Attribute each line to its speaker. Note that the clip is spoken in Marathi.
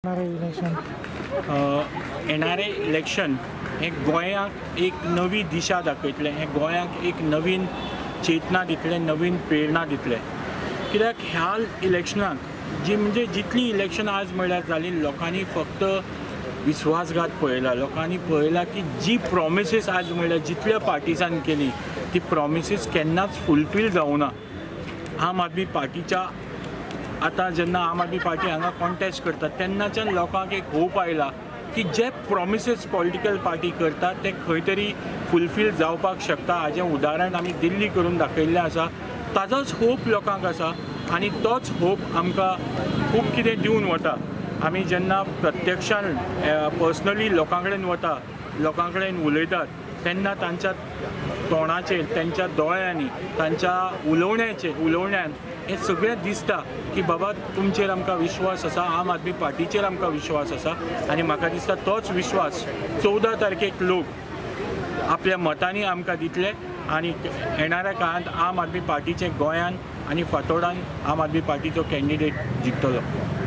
Speaker 1: येणारे इलेक्शन हे गोंयाक एक नवी दिशा दाखयतलें, हे गोंयाक एक नवीन चेतना दितलें, नवीन प्रेरणा दितलें. कित्याक ह्या इलेक्शनाक जितली इलेक्शन आज म्हळ्यार जाली, लोकांनी फक्त विश्वासघात पळयला. लोकांनी पळयला की जी प्रॉमिसीस आज म्हळ्यार जितल्या पार्टिसान केली ती प्रॉमिसीस केन्नाच फुलफील जावना. आम आदमी पार्टीच्या आतां जेन्ना आम आदमी पार्टी हांगा कॉन्टेस्ट करता तेन्नाच्यान लोकांक एक होप आयला की जे प्रॉमिसीस पॉलिटिकल पार्टी करता ते खंय तरी फुलफील जावपाक शकता. हाजें उदाहरण आमी दिल्ली करून दाखयल्लें आसा. ताजोच होप लोकांक आसा आनी तोच होप आमकां खूब कितें दिवन वता. आमी जेन्ना प्रत्यक्षान पर्सनली लोकां कडेन वता, लोकां कडेन उलयतात तेन्ना तांच्या तोंडाचेर, तांच्या दोळ्यांनी, तांच्या उलोवण्यान हें सगळें दिसता की बाबा तुमचेर आमकां विश्वास आसा, आम आदमी पार्टीचेर आमकां विश्वास आसा. आनी म्हाका दिसता तोच विश्वास 14 तारखेक लोक आपल्या मतांनी आमकां दितले आनी येणाऱ्या काळांत आम आदमी पार्टीचें गोंयान आनी फातोर्डान आम आदमी पार्टीचो कॅन्डिडेट जिखतलो.